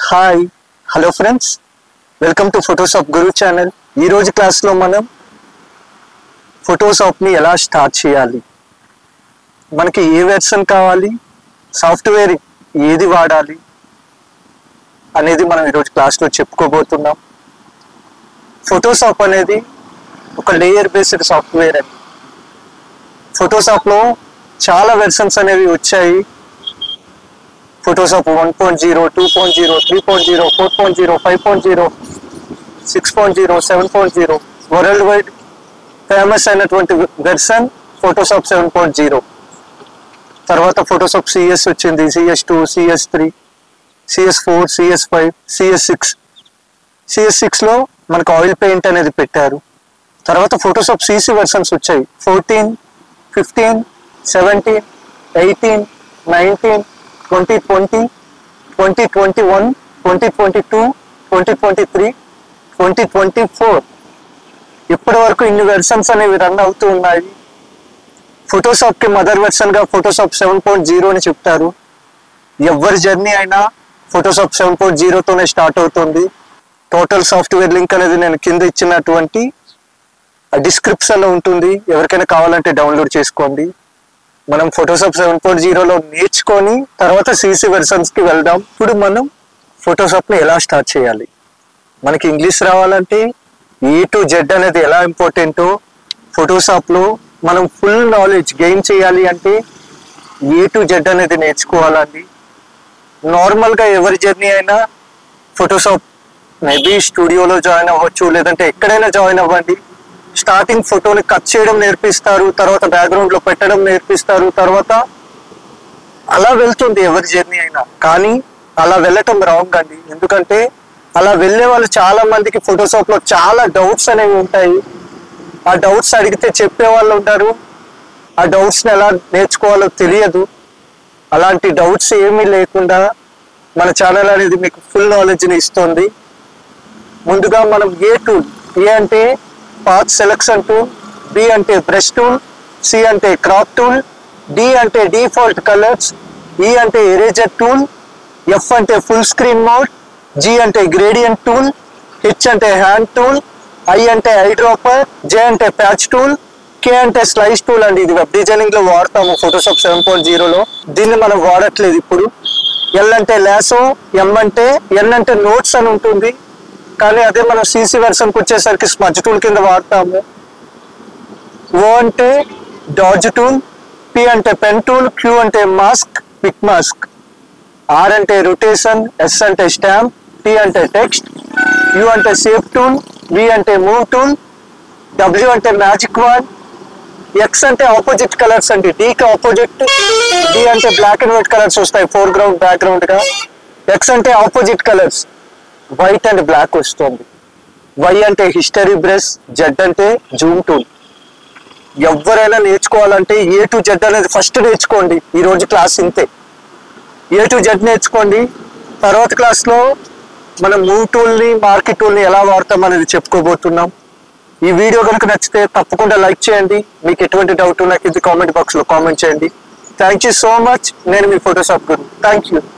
Hi hello friends, welcome to Photoshop Guru channel. ఈరోజు క్లాస్లో మనం ఫోటోషాప్ని ఎలా స్టార్ట్ చేయాలి, మనకి ఏ వెర్షన్ కావాలి, సాఫ్ట్వేర్ ఏది వాడాలి అనేది మనం ఈరోజు క్లాస్లో చెప్పుకోబోతున్నాం. ఫోటోషాప్ అనేది ఒక లేయర్ బేస్డ్ సాఫ్ట్వేర్ అని. ఫోటోషాప్లో చాలా వెర్షన్స్ అనేవి వచ్చాయి. ఫోటోషాప్ 1.0, 2.0, 3.0, 4.0, 5.0, 6.0, 7.0 వరల్డ్ వైడ్ ఫేమస్ అయినటువంటి వెర్షన్ ఫోటోషాప్ 7.0. తర్వాత ఫోటోషాప్ CS వచ్చింది, CS2, CS3, CS4, CS5, CS6. CS6లో మనకు ఆయిల్ పెయింట్ అనేది పెట్టారు. తర్వాత ఫోటోషాప్ CC వెర్షన్స్ వచ్చాయి, 14, 15, 17, 18, 19, 2020, 2021, 2022, 2023, 2024 ఇప్పటి వరకు ఇన్ని వెర్షన్స్ అనేవి రన్ అవుతూ ఉన్నాయి. ఫోటోషాప్కి మదర్ వెర్షన్గా ఫోటోషాప్ 7.0 అని చెప్తారు. ఎవరి జర్నీ అయినా ఫోటోషాప్ 7.0తోనే స్టార్ట్ అవుతుంది. టోటల్ సాఫ్ట్వేర్ లింక్ అనేది నేను కింద ఇచ్చినటువంటి డిస్క్రిప్షన్లో ఉంటుంది, ఎవరికైనా కావాలంటే డౌన్లోడ్ చేసుకోండి. మనం ఫోటోషాప్ 7.0లో నేర్చుకొని తర్వాత CC వెర్షన్స్కి వెళ్దాం. ఇప్పుడు మనం ఫోటోషాప్ని ఎలా స్టార్ట్ చేయాలి, మనకి ఇంగ్లీష్ రావాలంటే A to Z అనేది ఎలా ఇంపార్టెంటో ఫోటోషాప్లో మనం ఫుల్ నాలెడ్జ్ గెయిన్ చేయాలి అంటే A to Z అనేది నేర్చుకోవాలండి. నార్మల్గా ఎవరి జర్నీ అయినా ఫోటోషాప్ మేబీ స్టూడియోలో జాయిన్ అవ్వచ్చు, లేదంటే ఎక్కడైనా జాయిన్ అవ్వండి. స్టార్టింగ్ ఫోటోని కట్ చేయడం నేర్పిస్తారు, తర్వాత బ్యాక్గ్రౌండ్లో పెట్టడం నేర్పిస్తారు, తర్వాత అలా వెళ్తుంది ఎవరి జర్నీ అయినా. కానీ అలా వెళ్ళటం రాంగ్ అండి. ఎందుకంటే అలా వెళ్ళే వాళ్ళు చాలా మందికి ఫోటోషాప్లో చాలా డౌట్స్ అనేవి ఉంటాయి. ఆ డౌట్స్ అడిగితే చెప్పే వాళ్ళు ఉంటారు, ఆ డౌట్స్ని ఎలా నేర్చుకోవాలో తెలియదు. అలాంటి డౌట్స్ ఏమీ లేకుండా మన ఛానల్ అనేది మీకు ఫుల్ నాలెడ్జ్ని ఇస్తుంది. ముందుగా మనం ఏ టూల్, ఏ అంటే పాత్ సెలెక్షన్ టూల్, B అంటే బ్రష్ టూల్, C అంటే క్రాప్ టూల్, D అంటే డిఫాల్ట్ కలర్స్, E అంటే ఎరేజర్ టూల్, F అంటే ఫుల్ స్క్రీన్ మోడ్, G అంటే గ్రేడియంట్ టూల్, H అంటే హ్యాండ్ టూల్, I అంటే ఐ డ్రాపర్, J అంటే ప్యాచ్ టూల్, K అంటే స్లైస్ టూల్ అండి. ఇది వెబ్ డిజైనింగ్ లో వాడతాము ఫోటోషాప్ 7.0లో. దీన్ని మనం వాడట్లేదు ఇప్పుడు. L అంటే లాసో, M అంటే N అంటే నోట్స్ అని ఉంటుంది, కానీ అదే మనం CC వెర్షన్కి వచ్చేసరికి స్మజ్ టూల్ కింద వాడతాము. O అంటే డాజ్ టూల్, P అంటే పెన్ టూల్, Q అంటే మాస్క్, పిక్ మాస్క్, R అంటే రొటేషన్, S అంటే స్టాంప్, T అంటే టెక్స్ట్, U అంటే సేవ్ టూల్, V అంటే మూవ్ టూల్, W అంటే మ్యాజిక్ వాన్, X అంటే ఆపోజిట్ కలర్స్ అండి. Dకి ఆపోజిట్, D అంటే బ్లాక్ అండ్ వైట్ కలర్స్ వస్తాయి ఫోర్గ్రౌండ్ బ్యాక్గ్రౌండ్ గా. X అంటే opposite colours, white and black వస్తుంది. Y అంటే హిస్టరీ బ్రష్, Z అంటే జూమ్ టూల్. ఎవరైనా నేర్చుకోవాలంటే A to Z అనేది ఫస్ట్ నేర్చుకోండి. ఈరోజు క్లాస్ ఇంతే, A to Z నేర్చుకోండి. తర్వాత క్లాస్లో మనం మూవ్ టూల్ని, మార్కెట్ టూల్ని ఎలా వాడతాం అనేది చెప్పుకోబోతున్నాం. ఈ వీడియో కనుక నచ్చితే తప్పకుండా లైక్ చేయండి. మీకు ఎటువంటి డౌట్ ఉన్నా కింద కామెంట్ బాక్స్లో కామెంట్ చేయండి. Thank you so much. నేను మీ ఫోటోషాప్ గురు. Thank you.